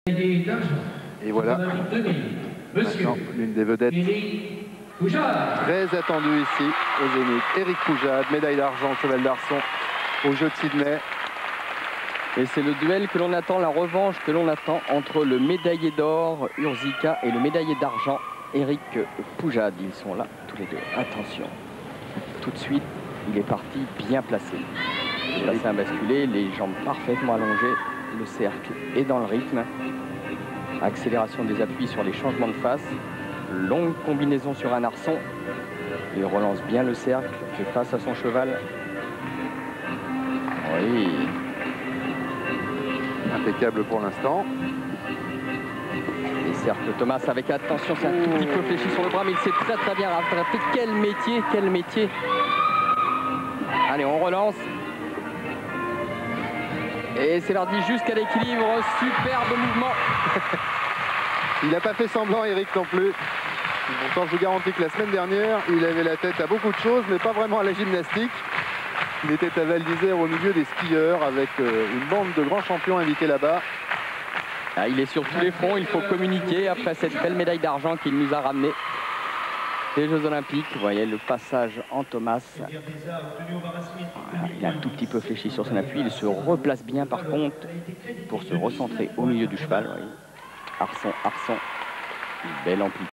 Et voilà, maintenant l'une des vedettes très attendue ici au Zénith. Éric Poujade, médaille d'argent, cheval d'Arçon aux Jeux de Sydney. Et c'est le duel que l'on attend, la revanche que l'on attend entre le médaillé d'or Urzika et le médaillé d'argent Éric Poujade. Ils sont là tous les deux. Attention, tout de suite, il est parti bien placé. Il est passé à basculer, les jambes parfaitement allongées, le cercle est dans le rythme. Accélération des appuis sur les changements de face. Longue combinaison sur un arçon. Il relance bien le cercle, fait face à son cheval. Oui. Impeccable pour l'instant. Et cercle Thomas avec attention, c'est un tout petit peu fléchi sur le bras, mais il s'est très bien rattrapé. Quel métier, quel métier. Allez, on relance. Et c'est parti jusqu'à l'équilibre. Superbe mouvement. Il n'a pas fait semblant, Éric, non plus. Pourtant, je vous garantis que la semaine dernière, il avait la tête à beaucoup de choses, mais pas vraiment à la gymnastique. Il était à Val d'Isère au milieu des skieurs avec une bande de grands champions invités là-bas. Ah, il est sur tous les fronts, il faut communiquer après cette belle médaille d'argent qu'il nous a ramenée des Jeux Olympiques. Vous voyez le passage en Thomas. Voilà, il a un tout petit peu fléchi sur son appui. Il se replace bien par contre pour se recentrer au milieu du cheval. Voyez. Arçon, une belle amplitude.